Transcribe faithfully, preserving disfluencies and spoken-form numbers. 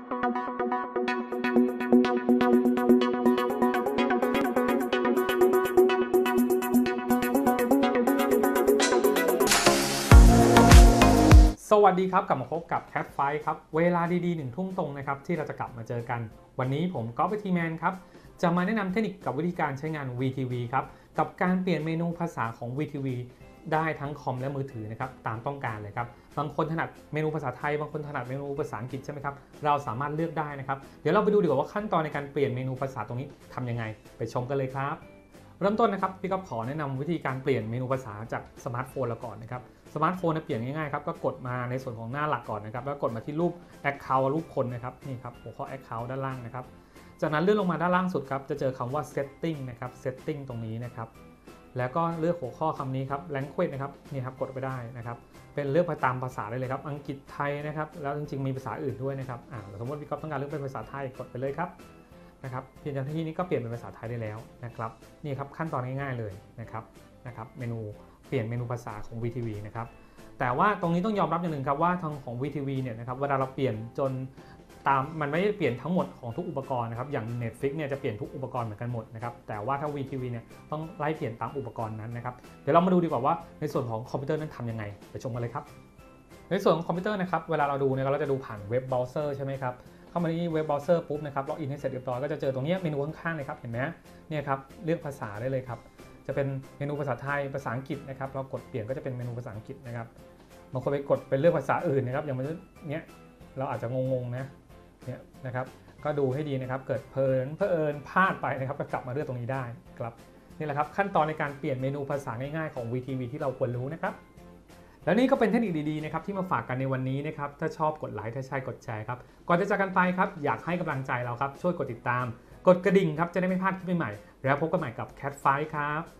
สวัสดีครับกลับมาพบกับ Cat Fight ครับเวลาดีๆหนึ่งทุ่มตรงนะครับที่เราจะกลับมาเจอกันวันนี้ผมก๊อฟ ไอ ที แมนครับจะมาแนะนำเทคนิคกับวิธีการใช้งาน วี ที วี ครับกับการเปลี่ยนเมนูภาษาของ วี ที วี ได้ทั้งคอมและมือถือนะครับตามต้องการเลยครับบางคนถนัดเมนูภาษาไทยบางคนถนัดเมนูภาษาอังกฤษใช่ไหมครับเราสามารถเลือกได้นะครับเดี๋ยวเราไปดูดีกว่าว่าขั้นตอนในการเปลี่ยนเมนูภาษาตรงนี้ทำยังไงไปชมกันเลยครับเริ่มต้นนะครับพี่ก๊อฟขอแนะนำวิธีการเปลี่ยนเมนูภาษาจากสมาร์ทโฟนเราก่อนนะครับสมาร์ทโฟนเปลี่ยนง่ายๆครับก็กดมาในส่วนของหน้าหลักก่อนนะครับแล้วกดมาที่รูป Account รูปคนนะครับนี่ครับหัวข้อ Account ด้านล่างนะครับจากนั้นเลื่อนลงมาด้านล่างสุดครับจะเจอคำว่า Setting นะครับ Setting ตรงนี้นะครับแล้วก็เลือกหัวข้อคำนี้ครับ Language นะครับนี่ครับกดไปได้นะครับเป็นเลือกไปตามภาษาได้เลยครับอังกฤษไทยนะครับแล้วจริงๆมีภาษาอื่นด้วยนะครับอ่าสมมติพี่ก๊อฟต้องการเลือกเป็นภาษาไทยกดไปเลยครับนะครับเพียงแค่ที่นี้ก็เปลี่ยนเป็นภาษาไทยได้แล้วนะครับนี่ครับขั้นตอนง่ายๆเลยนะครับนะครับเมนูเปลี่ยนเมนูภาษาของ วี ที วี นะครับแต่ว่าตรงนี้ต้องยอมรับอย่างหนึ่งครับว่าทางของ วี ที วี เนี่ยนะครับเวลาเราเปลี่ยนจนตามมันไม่ได้เปลี่ยนทั้งหมดของทุกอุปกรณ์นะครับอย่าง Netflix เนี่ยจะเปลี่ยนทุกอุปกรณ์เหมือนกันหมดนะครับแต่ว่าถ้า วี ที วี เนี่ยต้องไล่เปลี่ยนตามอุปกรณ์นั้นนะครับเดี๋ยวเรามาดูดีกว่าว่าในส่วนของคอมพิวเตอร์นั้นทำยังไงไปชมกันเลยครับในส่วนของคอมพิวเตอร์นะครับเวลาเราดูเนี่ยเราจะดูผ่านเว็บเบราว์เซอร์ใช่ไหมครับเข้ามาที่เว็บเบราว์เซอร์ปุ๊บนะครับล็อกอินให้เสร็จเรียบร้อยก็จะเจอตรงนี้เมนูข้างๆเลยครับเห็นไหมเนี่ยครับเลือกภาษาได้เลยครับจะเป็นเมนูภาษาไทยภาษาอังกฤษนะครับเรากดเปลี่ยนก็จะเป็นเมนูภาษาอังกฤษนะครับบางคนไปกดเป็นเลือกภาษาอื่นนะครับอย่างเนี้ยเราอาจจะงงๆนะเนี่ยนะครับก็ดูให้ดีนะครับเกิดเพลินเพลินพลาดไปนะครับก็กลับมาเลือกตรงนี้ได้ครับนี่แหละครับขั้นตอนในการเปลี่ยนเมนูภาษาง่ายๆของ วี ที วี ที่เราควรรู้นะครับแล้วนี่ก็เป็นเทคนิคดีๆนะครับที่มาฝากกันในวันนี้นะครับถ้าชอบกดไลค์ถ้าใช่กดแชร์ครับก่อนจะจากกันไปครับอยากให้กำลังใจเราครับช่วยกดติดตามกดกระดิ่งครับจะได้ไม่พลาดคลิปใหม่ๆแล้วพบกันใหม่กับ Cat Fight ครับ